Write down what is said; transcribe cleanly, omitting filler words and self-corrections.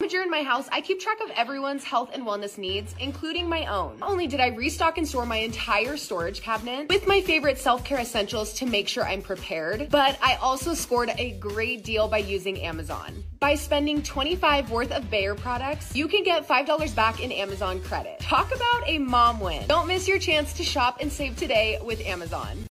In my house, I keep track of everyone's health and wellness needs, including my own. Not only did I restock and store my entire storage cabinet with my favorite self-care essentials to make sure I'm prepared, but I also scored a great deal by using Amazon. By spending $25 worth of Bayer products, you can get $5 back in Amazon credit. Talk about a mom win. Don't miss your chance to shop and save today with Amazon.